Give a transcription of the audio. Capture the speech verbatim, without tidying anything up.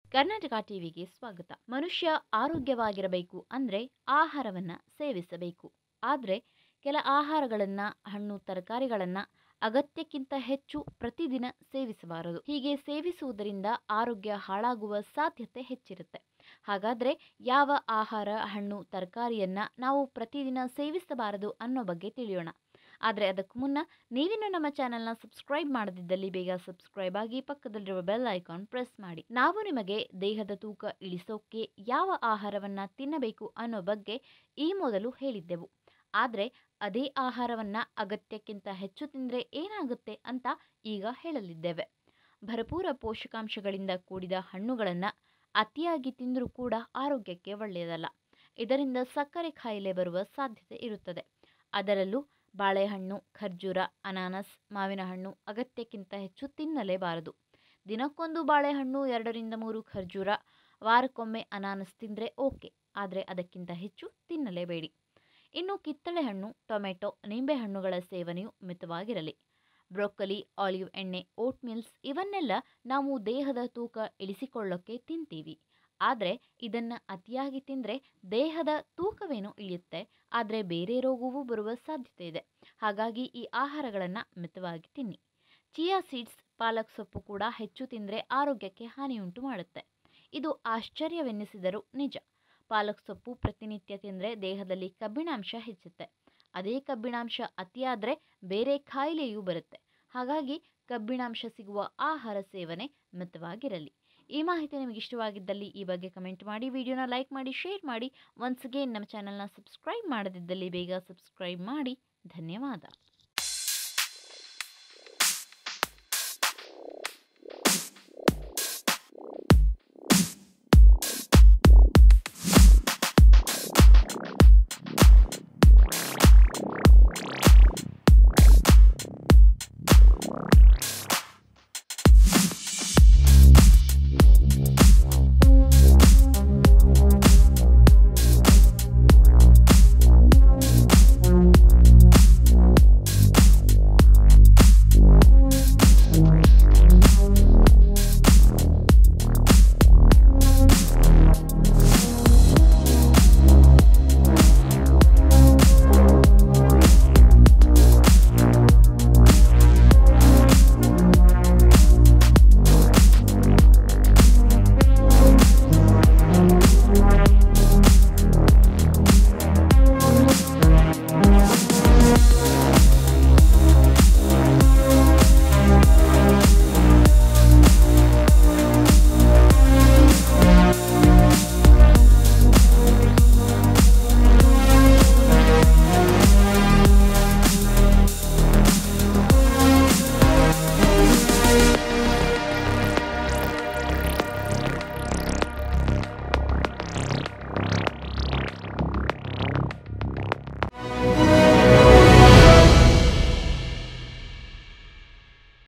ಕರ್ನಾಟಕ ಟಿವಿಗೆ ಸ್ವಾಗತ. ಮನುಷ್ಯ ಆರೋಗ್ಯವಾಗಿರಬೇಕು ಅಂದರೆ ಆಹಾರವನ್ನು ಸೇವಿಸಬೇಕು. ಆದರೆ ಕೆಲ ಆಹಾರಗಳನ್ನು, ಹಣ್ಣು ತರಕಾರಿಗಳನ್ನು ಅಗತ್ಯಕ್ಕಿಂತ ಹೆಚ್ಚು ಪ್ರತಿದಿನ ಸೇವಿಸಬಾರದು. ಹೀಗೆ ಸೇವಿಸುವುದರಿಂದ ಆರೋಗ್ಯ ಹಾಳಾಗುವ ಸಾಧ್ಯತೆ ಹೆಚ್ಚಿರುತ್ತೆ. ಹಾಗಾದರೆ ಯಾವ ಆಹಾರ, ಹಣ್ಣು ತರಕಾರಿಯನ್ನು ನಾವು ಪ್ರತಿದಿನ ಸೇವಿಸಬಾರದು ಅನ್ನೋ ಬಗ್ಗೆ ತಿಳಿಯೋಣ. ಆದರೆ ಅದಕ್ಕೂ ಮುನ್ನ ನೀವಿನ್ನು ನಮ್ಮ ಚಾನೆಲ್ನ ಸಬ್ಸ್ಕ್ರೈಬ್ ಮಾಡದಿದ್ದಲ್ಲಿ ಬೇಗ ಸಬ್ಸ್ಕ್ರೈಬ್ ಆಗಿ ಪಕ್ಕದಲ್ಲಿರುವ ಬೆಲ್ ಐಕಾನ್ ಪ್ರೆಸ್ ಮಾಡಿ. ನಾವು ನಿಮಗೆ ದೇಹದ ತೂಕ ಇಳಿಸೋಕೆ ಯಾವ ಆಹಾರವನ್ನು ತಿನ್ನಬೇಕು ಅನ್ನೋ ಬಗ್ಗೆ ಈ ಮೊದಲು ಹೇಳಿದ್ದೆವು. ಆದರೆ ಅದೇ ಆಹಾರವನ್ನು ಅಗತ್ಯಕ್ಕಿಂತ ಹೆಚ್ಚು ತಿಂದರೆ ಏನಾಗುತ್ತೆ ಅಂತ ಈಗ ಹೇಳಲಿದ್ದೇವೆ. ಭರಪೂರ ಪೋಷಕಾಂಶಗಳಿಂದ ಕೂಡಿದ ಹಣ್ಣುಗಳನ್ನು ಅತಿಯಾಗಿ ತಿಂದರೂ ಕೂಡ ಆರೋಗ್ಯಕ್ಕೆ ಒಳ್ಳೆಯದಲ್ಲ. ಇದರಿಂದ ಸಕ್ಕರೆ ಕಾಯಿಲೆ ಬರುವ ಸಾಧ್ಯತೆ ಇರುತ್ತದೆ. ಅದರಲ್ಲೂ ಬಾಳೆಹಣ್ಣು, ಖರ್ಜೂರ, ಅನಾನಸ್, ಮಾವಿನ ಹಣ್ಣು ಅಗತ್ಯಕ್ಕಿಂತ ಹೆಚ್ಚು ತಿನ್ನಲೇಬಾರದು. ದಿನಕ್ಕೊಂದು ಬಾಳೆಹಣ್ಣು, ಎರಡರಿಂದ ಮೂರು ಖರ್ಜೂರ, ವಾರಕ್ಕೊಮ್ಮೆ ಅನಾನಸ್ ತಿಂದರೆ ಓಕೆ, ಆದರೆ ಅದಕ್ಕಿಂತ ಹೆಚ್ಚು ತಿನ್ನಲೇಬೇಡಿ. ಇನ್ನು ಕಿತ್ತಳೆ ಹಣ್ಣು, ಟೊಮೆಟೊ, ನಿಂಬೆಹಣ್ಣುಗಳ ಸೇವನೆಯು ಮಿತವಾಗಿರಲಿ. ಬ್ರೊಕೊಲಿ, ಆಲಿವ್ ಎಣ್ಣೆ, ಓಟ್ ಮೀಲ್ಸ್ ಇವನ್ನೆಲ್ಲ ನಾವು ದೇಹದ ತೂಕ ಇಳಿಸಿಕೊಳ್ಳೋಕ್ಕೆ ತಿಂತೀವಿ. ಆದರೆ ಇದನ್ನು ಅತಿಯಾಗಿ ತಿಂದರೆ ದೇಹದ ತೂಕವೇನೋ ಇಳಿಯುತ್ತೆ, ಆದರೆ ಬೇರೆ ರೋಗವೂ ಬರುವ ಸಾಧ್ಯತೆ ಇದೆ. ಹಾಗಾಗಿ ಈ ಆಹಾರಗಳನ್ನು ಮಿತವಾಗಿ ತಿನ್ನಿ. ಚಿಯಾ ಸೀಡ್ಸ್, ಪಾಲಕ್ ಸೊಪ್ಪು ಕೂಡ ಹೆಚ್ಚು ತಿಂದರೆ ಆರೋಗ್ಯಕ್ಕೆ ಹಾನಿಯುಂಟು ಮಾಡುತ್ತೆ. ಇದು ಆಶ್ಚರ್ಯವೆನ್ನಿಸಿದರೂ ನಿಜ. ಪಾಲಕ್ ಸೊಪ್ಪು ಪ್ರತಿನಿತ್ಯ ತಿಂದರೆ ದೇಹದಲ್ಲಿ ಕಬ್ಬಿಣಾಂಶ ಹೆಚ್ಚುತ್ತೆ. ಅದೇ ಕಬ್ಬಿಣಾಂಶ ಅತಿಯಾದರೆ ಬೇರೆ ಕಾಯಿಲೆಯೂ ಬರುತ್ತೆ. ಹಾಗಾಗಿ ಕಬ್ಬಿಣಾಂಶ ಸಿಗುವ ಆಹಾರ ಸೇವನೆ ಮಿತವಾಗಿರಲಿ. ಈ ಮಾಹಿತಿ ನಿಮಗೆ ಇಷ್ಟವಾಗಿದ್ದಲ್ಲಿ ಈ ಬಗ್ಗೆ ಕಮೆಂಟ್ ಮಾಡಿ, ವಿಡಿಯೋನ ಲೈಕ್ ಮಾಡಿ, ಶೇರ್ ಮಾಡಿ. ಒನ್ಸ್ ಅಗೇನ್ ನಮ್ಮ ಚಾನಲ್ನ ಸಬ್ಸ್ಕ್ರೈಬ್ ಮಾಡದಿದ್ದಲ್ಲಿ ಬೇಗ ಸಬ್ಸ್ಕ್ರೈಬ್ ಮಾಡಿ. ಧನ್ಯವಾದ.